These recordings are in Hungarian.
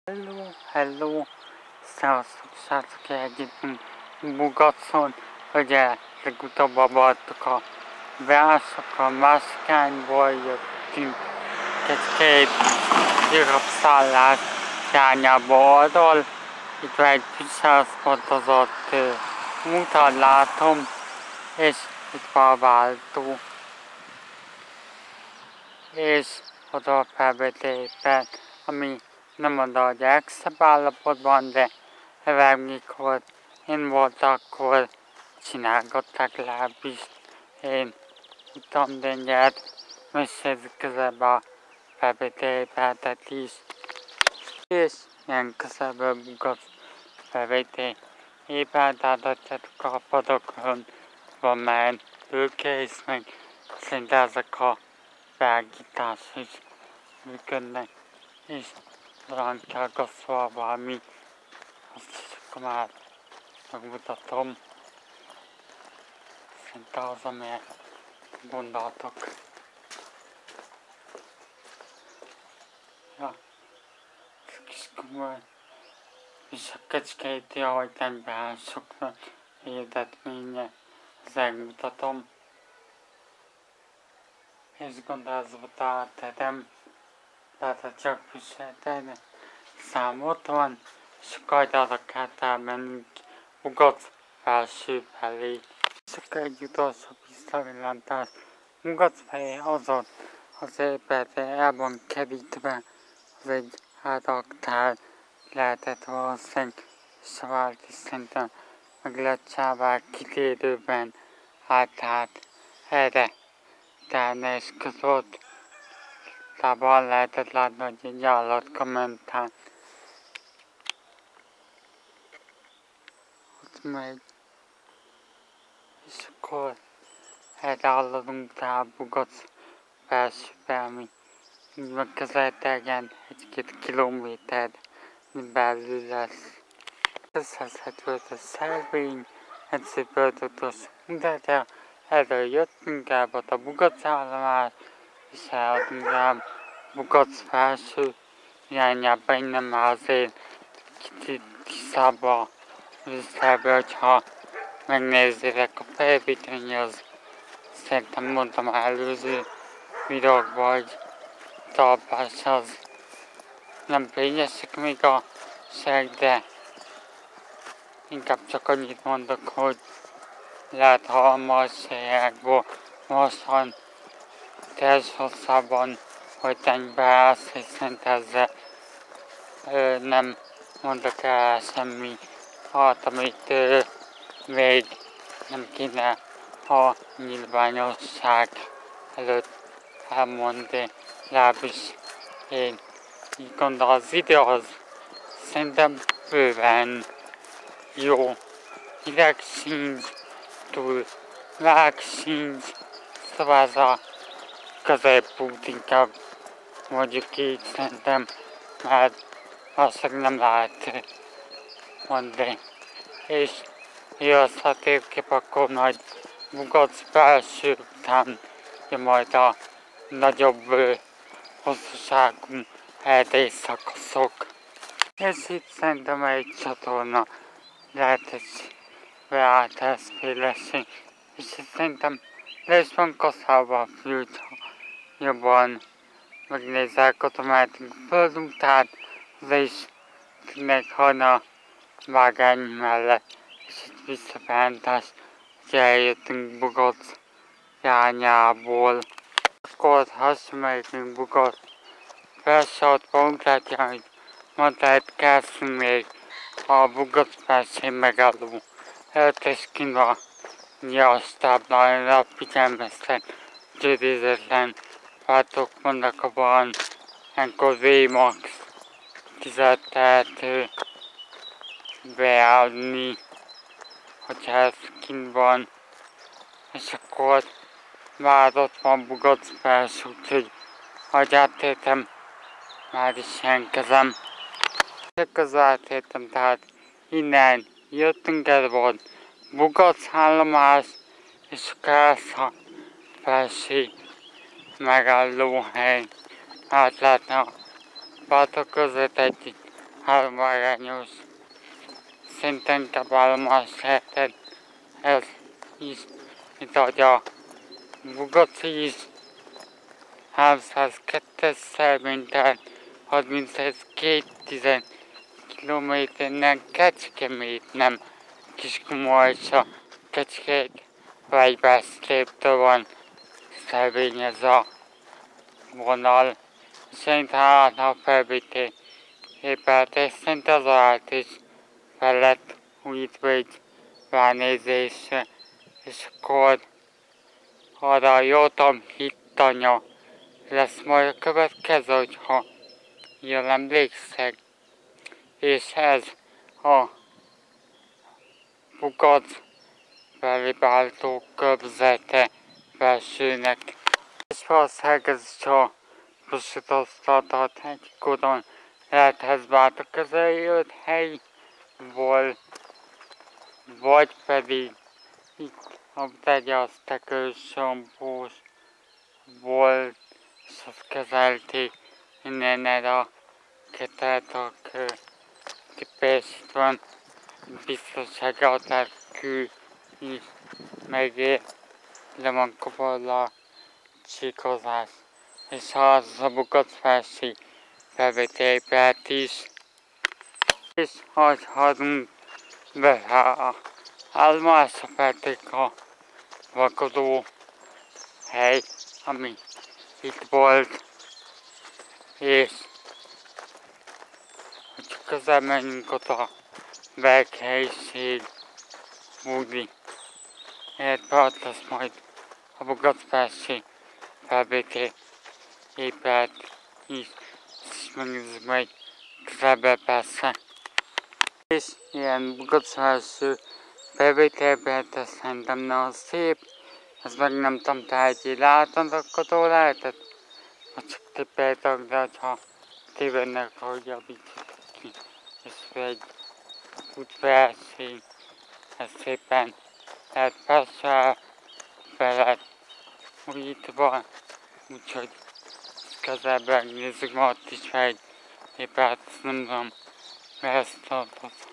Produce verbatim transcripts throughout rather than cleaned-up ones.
Hello, hello, szevasztok, srácok, egyébként Bugatszon, ugye legutóbb abartuk a válaszokkal, Mászkányból jöttünk egy-két gyarapszállás irányába oldal, itt egy visszaszpontozott utat látom, és itt van a váltó, és oda a felvételében, ami nem oda, hogy legszebb állapotban, de legalább mikor én voltam, akkor csinálgatták legalábbis. Én utam, de nyert, mesélsz közelbe a felvételében is. És ilyen közelből Bugat felvétel. Éppen átadjátok a padokon, van már bőkész, meg szerintem ezek a vágítás is működnek. És talán kell gaszolva valami, azt is akkor már megmutatom. Szerintem az, amire gondoltok. Ja, ez kis komoly. És a Kecskeméti, ahogy nem soknak hirdetménye, ezt megmutatom. És gondolkozva átadom. Tehát ha csak viselted, szám ott van, és akkor arra kell elmennünk Bugat felső felé. És akkor egy utolsó visszavillantás. Bugat felé azon az épületre el van kerítve, az egy áraktár lehetett valószínűleg, és a vált is szerintem meg lett csinálva kitérőben átállt erre. Tehát és között távol lehetett látni, hogy egy állat kommentál. Ott megy. És akkor erre haladunk tovább Bugat felsőbe, ami így megközelítően egy-két kilométer belül lesz. Összeszedhető a szervény, egy szép ötötös mutatja, erről jöttünk el, volt a Bugat állomás, és eladunk el Bugat felső irányába, innen már azért kicsit tisztába visszabb, hogyha megnézzétek a felvételni, az szerintem mondtam előző videókban, hogy talpás az nem fényesek még a seg, de inkább csak annyit mondok, hogy lehet halmasságból mostan test hosszában, hogy tenybe állsz, és szerint ezzel ö, nem mondok el semmi hát, amit ö, még nem kéne a nyilvánosság előtt elmondani, legalábbis én így gondolom, az idő az szerintem bőven jó, hideg sincs, túl meleg sincs, szóval ez a középút inkább mondjuk így szerintem, mert valószínűleg nem lehet mondani. És jó az a térkép, akkor majd Bugat felső után jön majd a nagyobb hosszúságú erdei szakaszok. És itt szerintem egy csatorna lehet egy beálltásféleség, és szerintem le is van kaszálva a fült, ha jobban megnézzek automatikus földután, de is tényleg hana vágány mellett, és itt visszafelentás, hogy eljöttünk Bugat irányából. Akkor hasonlítünk Bugat felső ott fogunk látni, hogy mondta, hogy kezdünk még a Bugat felső megálló előtt, és kint a nyilvás táblára figyelmeztet, győzhetetlen váltók vannak abban, ilyenkor V-Max tízet tehető beállni, hogyha ez kint van, és akkor már ott van Bugat felső, úgyhogy ahogy áttértem, már is jelentkezem. Közben áttértem, tehát innen jöttünk, ez volt Bugat állomás, és akkor a felső megállóhely. Át lehetne a partok között egy háromarányos szinten inkább állomás lehetett. Ez is, mint ahogy a Bugoci is háromszázkettőszer mintel harmincegy kilométernek Kecskemét, nem Kiskunhalág és a Kecskét Vejvászléptől van szervényez a vonal. Szerint hát a felvétel épületés szerint az alatt is fel lett újítva egy ránézésre, és akkor arra jól tudom, Hittanya lesz majd a következő, hogyha jól emlékszek. És ez a Bugoc felébáltó körzete felsőnek. És valószínűleg ez is a busutaztatott hegykoron lehethez vált a közeljött hely volt, vagy pedig itt a tegyasztekősombós volt, és azt kezelték innen erre a keteltok kipészítve biztonsága kül is megér, le van kovalva a csíkozás, és az a Bugoc felsi felvételépület is. És hogy hagyunk be a állomásra felték a vakodó hely, ami itt volt, és hogyha közel menjünk oda Berghelyiség, Bugdi, illetve ott lesz majd a Bugoc felsi felvétel épület is, és megnézzük majd közelben persze. És ilyen Bugoc felső felvétel épület, szerintem nagyon szép, ez meg nem tudom, te egy látogató lehetett, vagy csak tippeltek, de ha tévednek, hogy javítsuk ki, és egy útverseny, ez szépen lehet persze fel újítva, úgyhogy közelben nézzük, ma ott is fel egy épület, nem tudom, ezt tartott,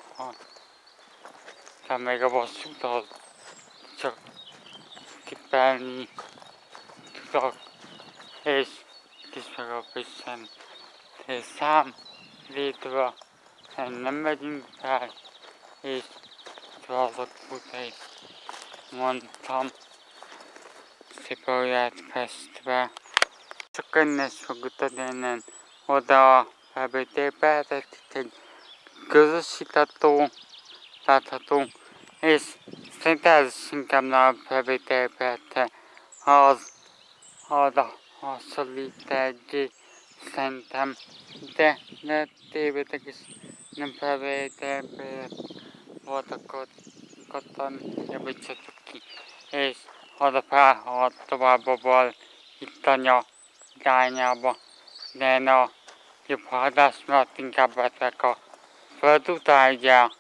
ha még a vasúthoz csak tippelni tudok, és kis meg a frissen szám létve, nem megyünk fel, és azok utai mondtam, szépen olyat festve. Csak innen is fog utatni innen oda a felvételbe, tehát itt egy közösítató látható, és szerintem ez is inkább a felvételbe, az arra hasonlít egy szerintem, de ne tévedek is, nem felvételbe voltak ott, kattan, javítsatok ki, és arra felhalt tovább a bal Hittanya irányába, de a jobb haladás miatt inkább vettek a föld után,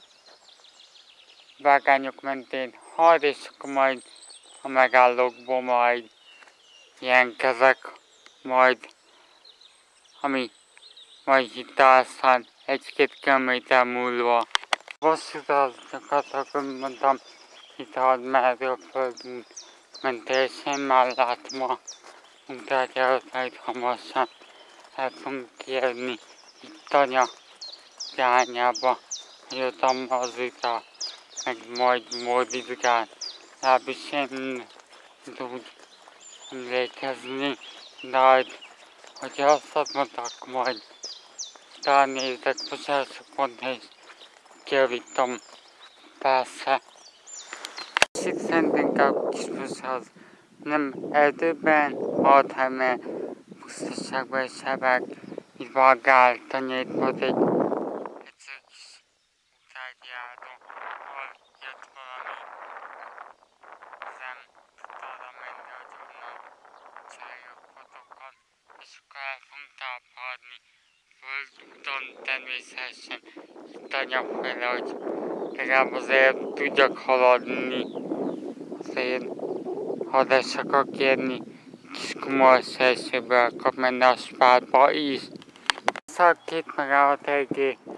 vágányok mentén hal, és akkor majd a megállókból majd ilyen kezek, majd ami majd itt aztán egy-két kilométer múlva. Vasútazokat, akkor mondtam, itt halad merről földünk mentésén, már látom a munkát, hogy hamarosan el fogunk kérni Hittanya irányába, hogy ott az vita, meg majd módizgál. Legalábbis én úgy emlékezni, de hogy, hogyha azt mondtak, majd talán nézek bocsásokon, és kijavítom persze. És itt szerintünk a kisbuszhoz nem erdőben, hanem pusztaságban és sebek, itt vágál, tanyét volt egy egyszerű kis utcájáró, ahol jött valami zem, tudta oda menni, hogy onnan csináljuk fotókat, és akkor el fogunk tápadni. Földúton természetesen itt anyagfele, hogy legalább azért tudjak haladni, azért haladás akar kérni, Kiskunhalág elsőből akar menni a spárba is. Szóval két megállott eléggé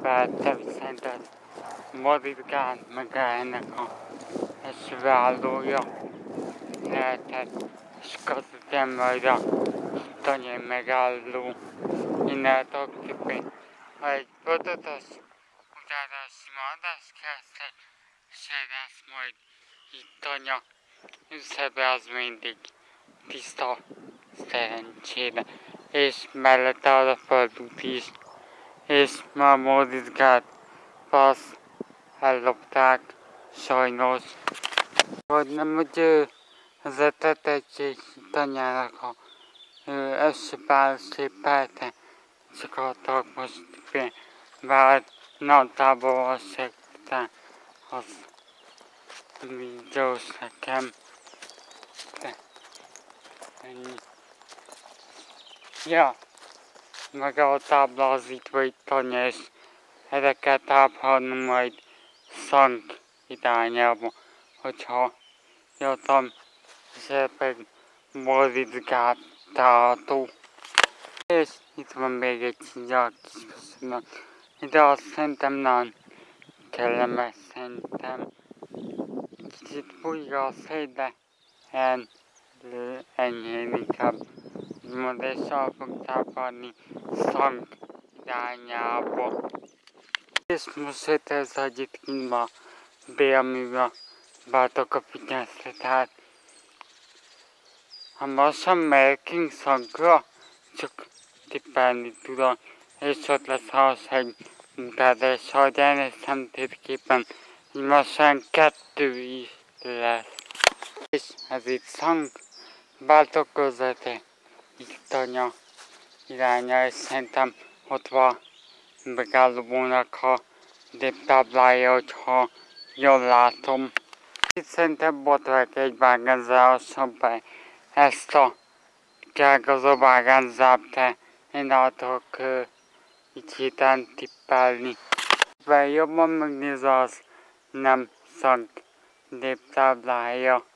Feltem szerinted Moritgát meg ennek a esválója lehetett, és közöttem majd a tanyai megálló innentől kippen. Ha egy pötötös utána sima adást kezdtek, és lesz majd itt anya, összebe az mindig tiszta szerencsére, és mellette az a földút is, és ma Moritgát fasz ellopták, sajnos. Hogy nem, hogy ő vezetett egy tanyának a összepál szépelte, csak adtak most vált nagyjából a szekte, az videós nekem. De ennyi. Ja, meg a táblázítva itt tanya, és erre kell táplálnunk majd szank irányába, hogyha jöttem, és ebben Moritgát található. És itt van még egy kicsit kis köszönöm. Ide azt szerintem nagyon kellemes, szerintem. Kicsit bújja a szél, de en, enyhén inkább. Majd és el fog tápadni szank irányába. És most itt ez, hogy itt kint van bélművel váltok a figyelmet, ha most sem megyünk szankra, csak tippelni tudom, és ott lesz Halshegy mutatás, hogy elnéztem térképen, hogy mostan kettő is lesz. És ez itt szank, váltok közötte, itt anya iránya, és szerintem ott van megállónak a táblája, hogyha jól látom. Itt szerintem botrák egy vágánzással be ezt a kágazó vágánzábt, én adok uh, így héten tippelni. Vagy jobban megnéz az nem szank táblája.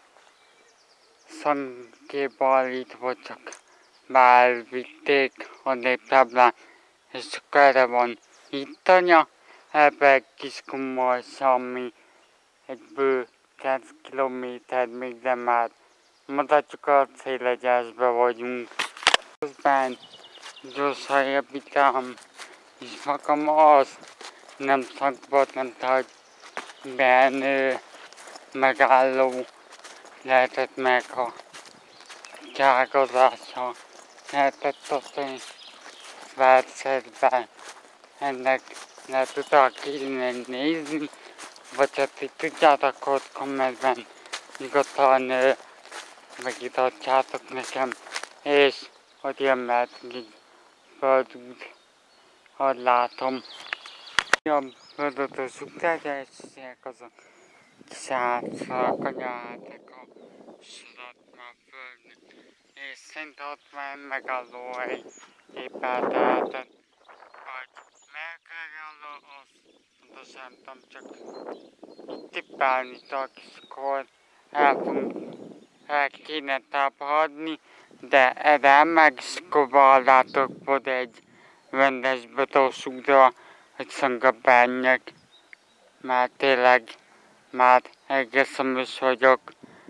Szankéba állítva csak beelvitték a néptáblán, és csak erre van itt anya, ebbe egy kis komoly semmi, egy bő két kilométer még, de már mutatjuk a célegyesbe vagyunk. Közben gyorsan építem, és magam az nem szakbot, nem hogy benne megálló lehetett meg a kágazása, lehetett azt, hogy versetben ennek lehet utána kéne nézni, vagy hát itt tudjátok ott kommentben nyugodtan megítatjátok nekem, és hogy jön mehetünk így földút, hogy látom. A földötös után, és azok kisálltak a nyátek a sorat már földön, és szerintem ott már megálló egy éppen tehetet, vagy megálló, azt pontosan tudom, csak tippelni tudok, és akkor el fogunk, el kéne tápadni, de erre meg is akkor vallátok volt egy rendes betósúra, hogy szanga bennyek, mert tényleg már egész szomjas vagyok,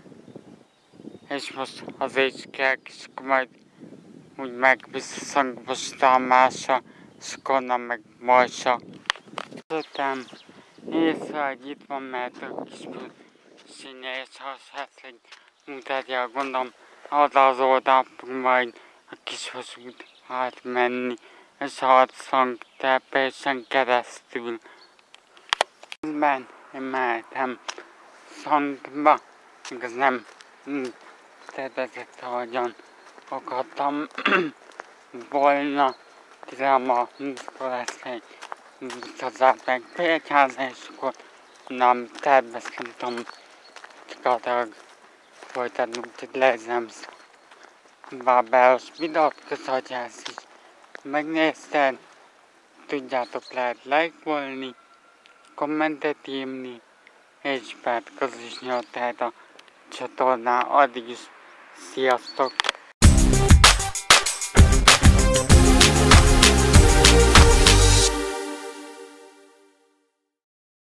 és most azért is kell, és akkor majd úgy meg visszaszangostam másra, és akkor nem meg majsa. Jöttem észre, hogy itt van, mert a kis színe, és az hogy mutatja, gondolom, oda az oldal fog majd a kis vasút átmenni, és harcszang telepésen keresztül. Közben én mehetem szangba, igaz nem tervezett, ahogyan akartam volna, tudom a múltkor lesz egy visszazárdák példháza, és akkor nem terveztem, tudom, gyakorlatilag folytatnunk, hogy lezem Babels videót, köszönöm, hogy ezt is megnézted, tudjátok, lehet lájkolni, kommentet írni, és bár közös nyomtád a csatornán, addig is sziasztok!